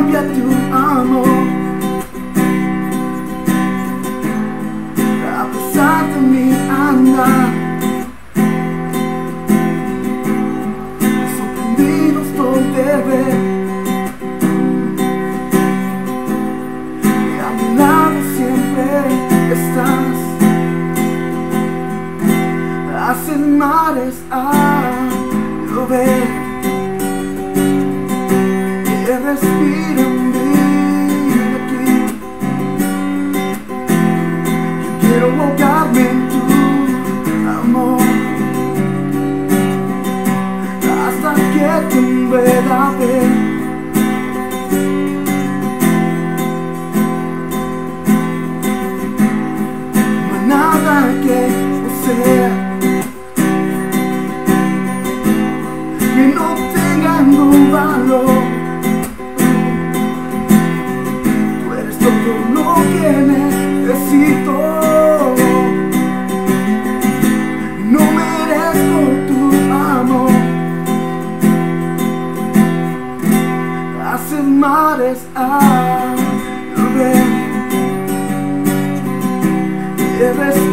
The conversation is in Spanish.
cambia tu amor. A pesar de mi andar, sorprendido estoy de ver que a mi lado siempre estás. Hacen mares a llover, que respiran vida aquí. Yo quiero ahogarme en tu amor hasta que te pueda ver. No hay nada que posea que no tengan un valor. Tú eres todo lo que necesito. No merezco tu amor. Hacen mares a llover,